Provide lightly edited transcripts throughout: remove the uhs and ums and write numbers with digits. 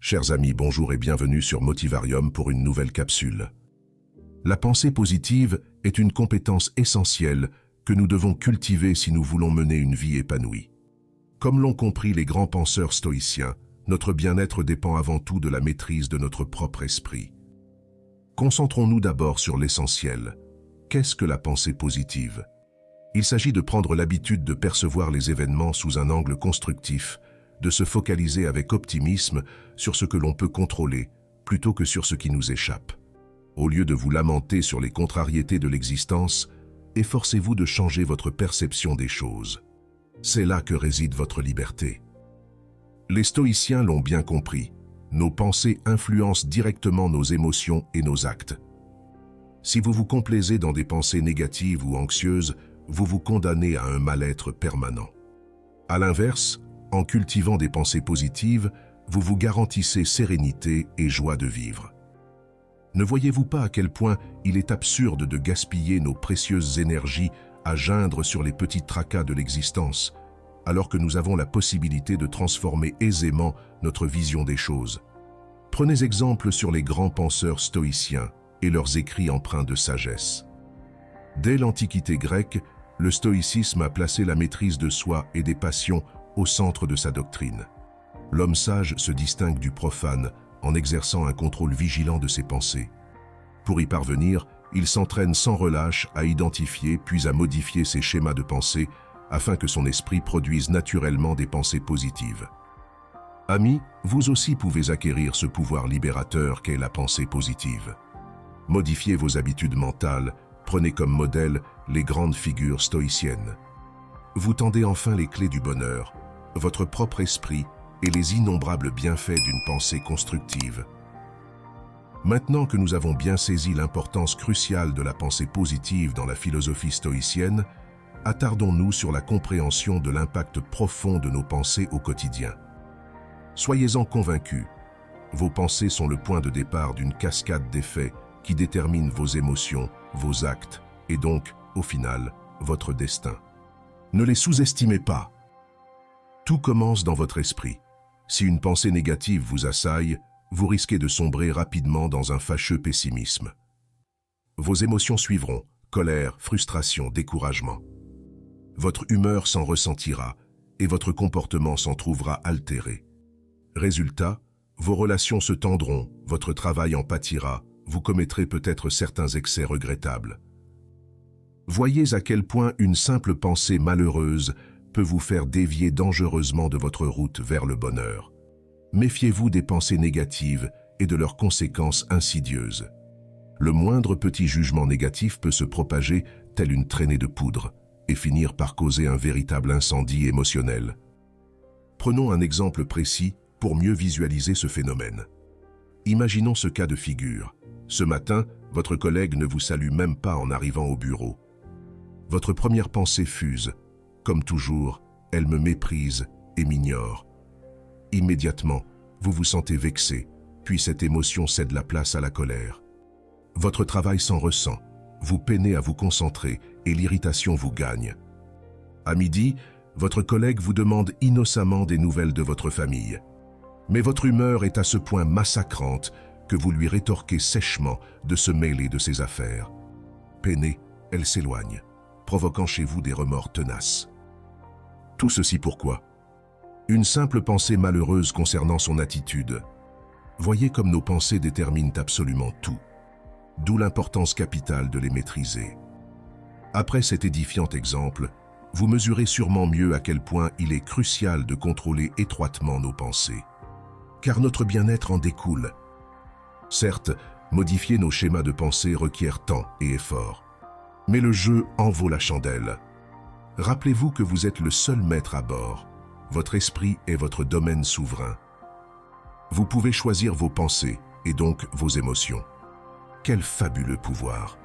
Chers amis, bonjour et bienvenue sur Motivarium pour une nouvelle capsule. La pensée positive est une compétence essentielle que nous devons cultiver si nous voulons mener une vie épanouie. Comme l'ont compris les grands penseurs stoïciens, notre bien-être dépend avant tout de la maîtrise de notre propre esprit. Concentrons-nous d'abord sur l'essentiel. Qu'est-ce que la pensée positive? Il s'agit de prendre l'habitude de percevoir les événements sous un angle constructif, de se focaliser avec optimisme sur ce que l'on peut contrôler, plutôt que sur ce qui nous échappe. Au lieu de vous lamenter sur les contrariétés de l'existence, efforcez-vous de changer votre perception des choses. C'est là que réside votre liberté. Les stoïciens l'ont bien compris. Nos pensées influencent directement nos émotions et nos actes. Si vous vous complaisez dans des pensées négatives ou anxieuses, vous vous condamnez à un mal-être permanent. À l'inverse, en cultivant des pensées positives, vous vous garantissez sérénité et joie de vivre. Ne voyez-vous pas à quel point il est absurde de gaspiller nos précieuses énergies à geindre sur les petits tracas de l'existence, alors que nous avons la possibilité de transformer aisément notre vision des choses? Prenez exemple sur les grands penseurs stoïciens et leurs écrits empreints de sagesse. Dès l'Antiquité grecque, le stoïcisme a placé la maîtrise de soi et des passions au centre de sa doctrine. L'homme sage se distingue du profane en exerçant un contrôle vigilant de ses pensées. Pour y parvenir, il s'entraîne sans relâche à identifier puis à modifier ses schémas de pensée afin que son esprit produise naturellement des pensées positives. Amis, vous aussi pouvez acquérir ce pouvoir libérateur qu'est la pensée positive. Modifiez vos habitudes mentales, prenez comme modèle les grandes figures stoïciennes. Vous tendez enfin les clés du bonheur, votre propre esprit et les innombrables bienfaits d'une pensée constructive. Maintenant que nous avons bien saisi l'importance cruciale de la pensée positive dans la philosophie stoïcienne, attardons-nous sur la compréhension de l'impact profond de nos pensées au quotidien. Soyez-en convaincus, vos pensées sont le point de départ d'une cascade d'effets qui déterminent vos émotions, vos actes et donc, au final, votre destin. Ne les sous-estimez pas. Tout commence dans votre esprit. Si une pensée négative vous assaille, vous risquez de sombrer rapidement dans un fâcheux pessimisme. Vos émotions suivront, colère, frustration, découragement. Votre humeur s'en ressentira et votre comportement s'en trouvera altéré. Résultat, vos relations se tendront, votre travail en pâtira, vous commettrez peut-être certains excès regrettables. Voyez à quel point une simple pensée malheureuse peut vous faire dévier dangereusement de votre route vers le bonheur. Méfiez-vous des pensées négatives et de leurs conséquences insidieuses. Le moindre petit jugement négatif peut se propager tel une traînée de poudre et finir par causer un véritable incendie émotionnel. Prenons un exemple précis pour mieux visualiser ce phénomène. Imaginons ce cas de figure. Ce matin, votre collègue ne vous salue même pas en arrivant au bureau. Votre première pensée fuse. Comme toujours, elle me méprise et m'ignore. Immédiatement, vous vous sentez vexé, puis cette émotion cède la place à la colère. Votre travail s'en ressent, vous peinez à vous concentrer et l'irritation vous gagne. À midi, votre collègue vous demande innocemment des nouvelles de votre famille. Mais votre humeur est à ce point massacrante que vous lui rétorquez sèchement de se mêler de ses affaires. Peinée, elle s'éloigne, provoquant chez vous des remords tenaces. Tout ceci pourquoi? Une simple pensée malheureuse concernant son attitude. Voyez comme nos pensées déterminent absolument tout. D'où l'importance capitale de les maîtriser. Après cet édifiant exemple, vous mesurez sûrement mieux à quel point il est crucial de contrôler étroitement nos pensées. Car notre bien-être en découle. Certes, modifier nos schémas de pensée requiert temps et effort. Mais le jeu en vaut la chandelle. Rappelez-vous que vous êtes le seul maître à bord. Votre esprit est votre domaine souverain. Vous pouvez choisir vos pensées et donc vos émotions. Quel fabuleux pouvoir!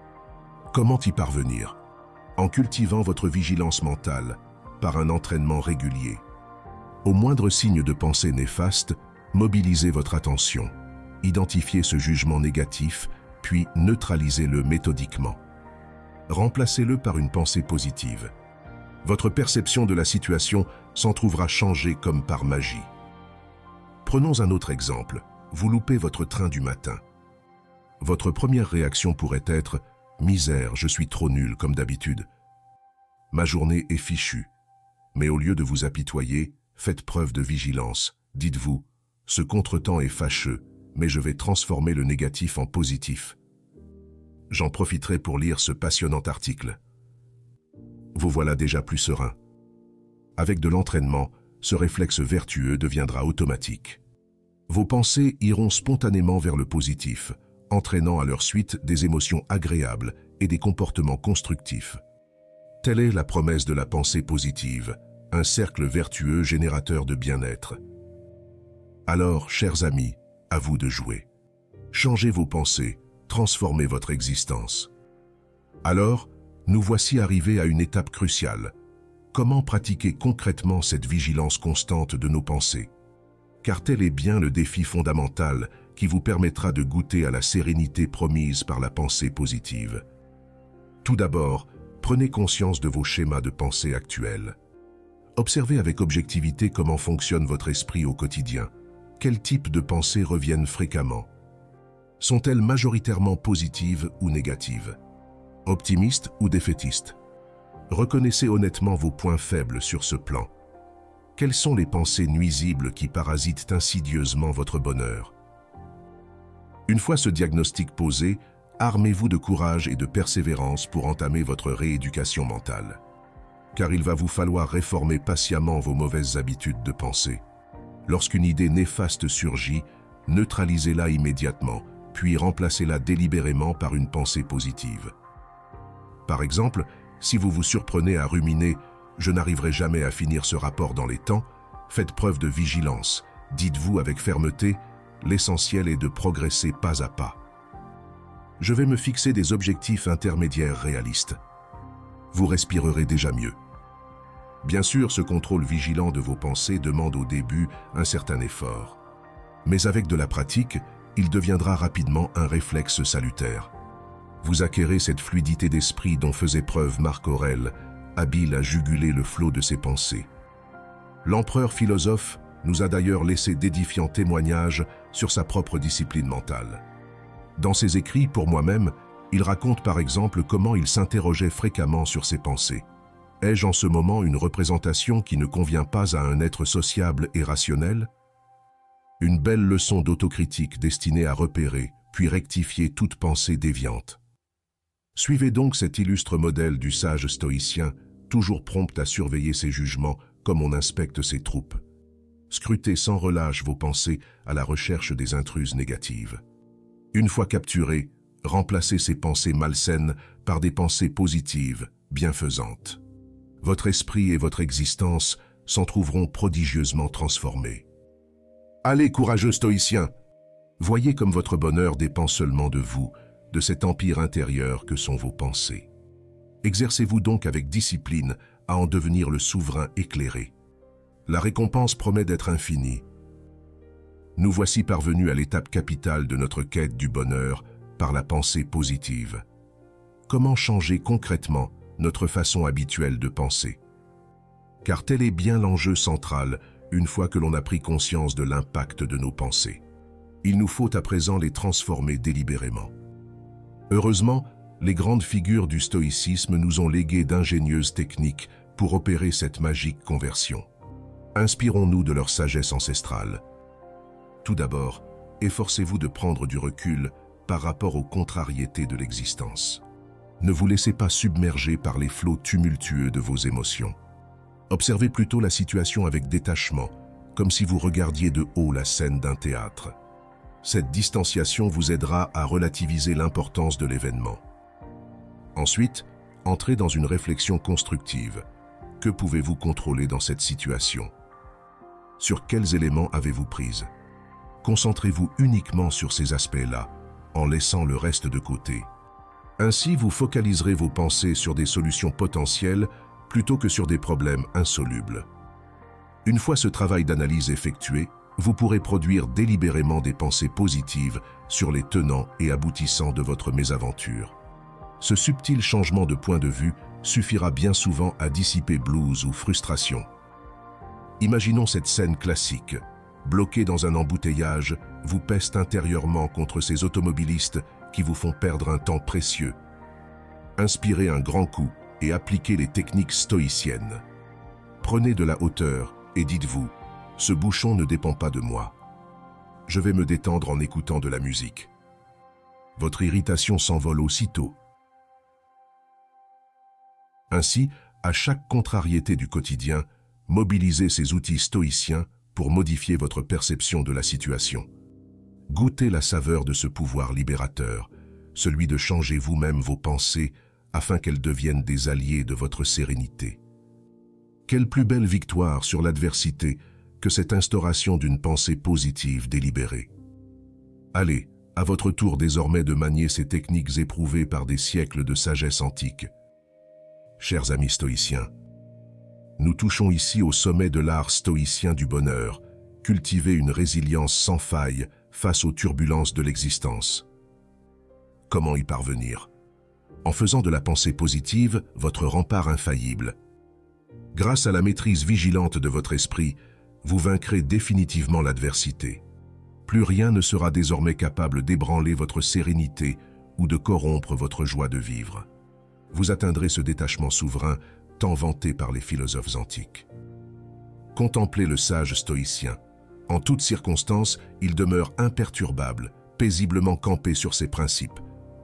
Comment y parvenir? En cultivant votre vigilance mentale, par un entraînement régulier. Au moindre signe de pensée néfaste, mobilisez votre attention. Identifiez ce jugement négatif, puis neutralisez-le méthodiquement. Remplacez-le par une pensée positive. Votre perception de la situation s'en trouvera changée comme par magie. Prenons un autre exemple. Vous loupez votre train du matin. Votre première réaction pourrait être « Misère, je suis trop nul comme d'habitude. Ma journée est fichue. » Mais au lieu de vous apitoyer, faites preuve de vigilance. Dites-vous « Ce contretemps est fâcheux, mais je vais transformer le négatif en positif. » J'en profiterai pour lire ce passionnant article. Vous voilà déjà plus serein. Avec de l'entraînement, ce réflexe vertueux deviendra automatique. Vos pensées iront spontanément vers le positif, entraînant à leur suite des émotions agréables et des comportements constructifs. Telle est la promesse de la pensée positive, un cercle vertueux générateur de bien-être. Alors, chers amis, à vous de jouer. Changez vos pensées, transformez votre existence. Alors, nous voici arrivés à une étape cruciale. Comment pratiquer concrètement cette vigilance constante de nos pensées? Car tel est bien le défi fondamental qui vous permettra de goûter à la sérénité promise par la pensée positive. Tout d'abord, prenez conscience de vos schémas de pensée actuels. Observez avec objectivité comment fonctionne votre esprit au quotidien. Quels types de pensées reviennent fréquemment? Sont-elles majoritairement positives ou négatives? Optimistes ou défaitistes? Reconnaissez honnêtement vos points faibles sur ce plan. Quelles sont les pensées nuisibles qui parasitent insidieusement votre bonheur? Une fois ce diagnostic posé, armez-vous de courage et de persévérance pour entamer votre rééducation mentale. Car il va vous falloir réformer patiemment vos mauvaises habitudes de pensée. Lorsqu'une idée néfaste surgit, neutralisez-la immédiatement, puis remplacez-la délibérément par une pensée positive. Par exemple, si vous vous surprenez à ruminer « Je n'arriverai jamais à finir ce rapport dans les temps », faites preuve de vigilance. Dites-vous avec fermeté « L'essentiel est de progresser pas à pas. Je vais me fixer des objectifs intermédiaires réalistes. » Vous respirerez déjà mieux. Bien sûr, ce contrôle vigilant de vos pensées demande au début un certain effort. Mais avec de la pratique, il deviendra rapidement un réflexe salutaire. Vous acquérez cette fluidité d'esprit dont faisait preuve Marc Aurèle, habile à juguler le flot de ses pensées. L'empereur philosophe nous a d'ailleurs laissé d'édifiants témoignages sur sa propre discipline mentale. Dans ses écrits, pour moi-même, il raconte par exemple comment il s'interrogeait fréquemment sur ses pensées. Ai-je en ce moment une représentation qui ne convient pas à un être sociable et rationnel? Une belle leçon d'autocritique destinée à repérer, puis rectifier toute pensée déviante. Suivez donc cet illustre modèle du sage stoïcien, toujours prompt à surveiller ses jugements comme on inspecte ses troupes. Scrutez sans relâche vos pensées à la recherche des intruses négatives. Une fois capturées, remplacez ces pensées malsaines par des pensées positives, bienfaisantes. Votre esprit et votre existence s'en trouveront prodigieusement transformés. Allez, courageux stoïciens! Voyez comme votre bonheur dépend seulement de vous, de cet empire intérieur que sont vos pensées. Exercez-vous donc avec discipline à en devenir le souverain éclairé. La récompense promet d'être infinie. Nous voici parvenus à l'étape capitale de notre quête du bonheur par la pensée positive. Comment changer concrètement notre façon habituelle de penser? Car tel est bien l'enjeu central une fois que l'on a pris conscience de l'impact de nos pensées. Il nous faut à présent les transformer délibérément. Heureusement, les grandes figures du stoïcisme nous ont légué d'ingénieuses techniques pour opérer cette magique conversion. Inspirons-nous de leur sagesse ancestrale. Tout d'abord, efforcez-vous de prendre du recul par rapport aux contrariétés de l'existence. Ne vous laissez pas submerger par les flots tumultueux de vos émotions. Observez plutôt la situation avec détachement, comme si vous regardiez de haut la scène d'un théâtre. Cette distanciation vous aidera à relativiser l'importance de l'événement. Ensuite, entrez dans une réflexion constructive. Que pouvez-vous contrôler dans cette situation? Sur quels éléments avez-vous prise? Concentrez-vous uniquement sur ces aspects-là, en laissant le reste de côté. Ainsi, vous focaliserez vos pensées sur des solutions potentielles plutôt que sur des problèmes insolubles. Une fois ce travail d'analyse effectué, vous pourrez produire délibérément des pensées positives sur les tenants et aboutissants de votre mésaventure. Ce subtil changement de point de vue suffira bien souvent à dissiper blues ou frustration. Imaginons cette scène classique. bloqué dans un embouteillage, vous pèsent intérieurement contre ces automobilistes qui vous font perdre un temps précieux. Inspirez un grand coup et appliquez les techniques stoïciennes. Prenez de la hauteur et dites-vous, ce bouchon ne dépend pas de moi. Je vais me détendre en écoutant de la musique. Votre irritation s'envole aussitôt. Ainsi, à chaque contrariété du quotidien, mobilisez ces outils stoïciens pour modifier votre perception de la situation. Goûtez la saveur de ce pouvoir libérateur, celui de changer vous-même vos pensées afin qu'elles deviennent des alliés de votre sérénité. Quelle plus belle victoire sur l'adversité que cette instauration d'une pensée positive délibérée. Allez, à votre tour désormais de manier ces techniques éprouvées par des siècles de sagesse antique. Chers amis stoïciens, nous touchons ici au sommet de l'art stoïcien du bonheur, cultiver une résilience sans faille face aux turbulences de l'existence. Comment y parvenir? En faisant de la pensée positive votre rempart infaillible. Grâce à la maîtrise vigilante de votre esprit, vous vaincrez définitivement l'adversité. Plus rien ne sera désormais capable d'ébranler votre sérénité ou de corrompre votre joie de vivre. Vous atteindrez ce détachement souverain tant vanté par les philosophes antiques. Contemplez le sage stoïcien. En toutes circonstances, il demeure imperturbable, paisiblement campé sur ses principes.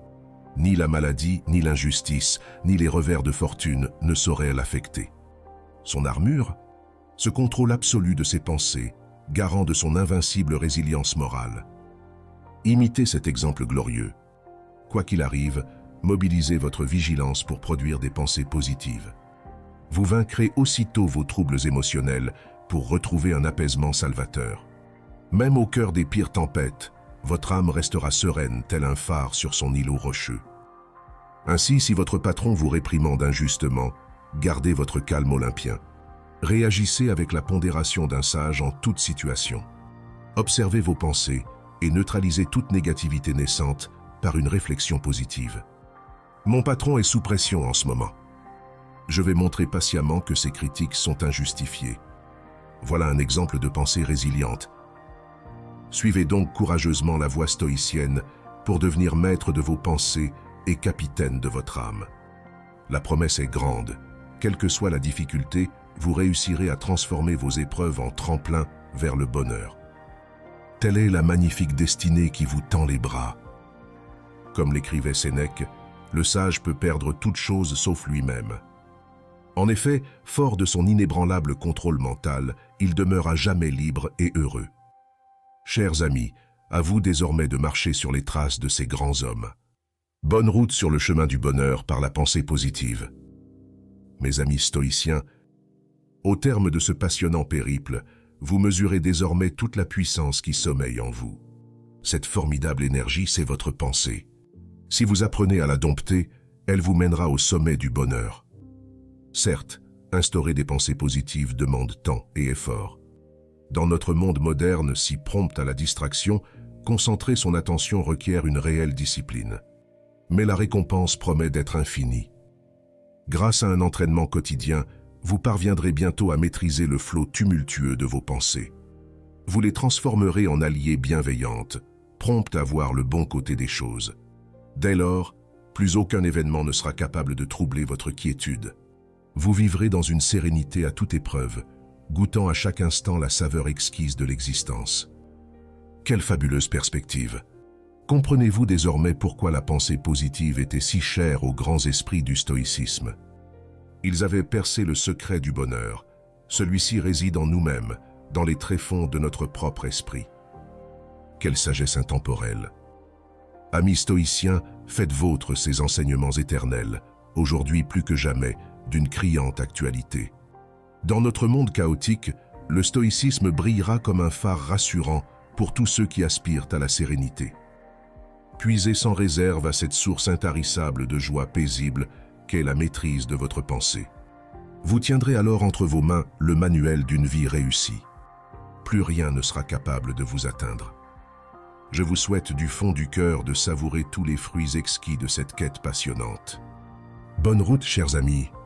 Ni la maladie, ni l'injustice, ni les revers de fortune ne sauraient l'affecter. Son armure? Ce contrôle absolu de ses pensées, garant de son invincible résilience morale. Imitez cet exemple glorieux. Quoi qu'il arrive, mobilisez votre vigilance pour produire des pensées positives. Vous vaincrez aussitôt vos troubles émotionnels pour retrouver un apaisement salvateur. Même au cœur des pires tempêtes, votre âme restera sereine tel un phare sur son îlot rocheux. Ainsi, si votre patron vous réprimande injustement, gardez votre calme olympien. Réagissez avec la pondération d'un sage en toute situation. Observez vos pensées et neutralisez toute négativité naissante par une réflexion positive. Mon patron est sous pression en ce moment. Je vais montrer patiemment que ces critiques sont injustifiées. Voilà un exemple de pensée résiliente. Suivez donc courageusement la voie stoïcienne pour devenir maître de vos pensées et capitaine de votre âme. La promesse est grande. Quelle que soit la difficulté, vous réussirez à transformer vos épreuves en tremplin vers le bonheur. Telle est la magnifique destinée qui vous tend les bras. Comme l'écrivait Sénèque, le sage peut perdre toute chose sauf lui-même. En effet, fort de son inébranlable contrôle mental, il demeure à jamais libre et heureux. Chers amis, à vous désormais de marcher sur les traces de ces grands hommes. Bonne route sur le chemin du bonheur par la pensée positive. Mes amis stoïciens, au terme de ce passionnant périple, vous mesurez désormais toute la puissance qui sommeille en vous. Cette formidable énergie, c'est votre pensée. Si vous apprenez à la dompter, elle vous mènera au sommet du bonheur. Certes, instaurer des pensées positives demande temps et effort. Dans notre monde moderne si prompt à la distraction, concentrer son attention requiert une réelle discipline. Mais la récompense promet d'être infinie. Grâce à un entraînement quotidien, vous parviendrez bientôt à maîtriser le flot tumultueux de vos pensées. Vous les transformerez en alliées bienveillantes, promptes à voir le bon côté des choses. Dès lors, plus aucun événement ne sera capable de troubler votre quiétude. Vous vivrez dans une sérénité à toute épreuve, goûtant à chaque instant la saveur exquise de l'existence. Quelle fabuleuse perspective! Comprenez-vous désormais pourquoi la pensée positive était si chère aux grands esprits du stoïcisme? Ils avaient percé le secret du bonheur. Celui-ci réside en nous-mêmes, dans les tréfonds de notre propre esprit. Quelle sagesse intemporelle! Amis stoïciens, faites vôtre ces enseignements éternels, aujourd'hui plus que jamais, d'une criante actualité. Dans notre monde chaotique, le stoïcisme brillera comme un phare rassurant pour tous ceux qui aspirent à la sérénité. Puisez sans réserve à cette source intarissable de joie paisible qu'est la maîtrise de votre pensée. Vous tiendrez alors entre vos mains le manuel d'une vie réussie. Plus rien ne sera capable de vous atteindre. Je vous souhaite du fond du cœur de savourer tous les fruits exquis de cette quête passionnante. Bonne route, chers amis.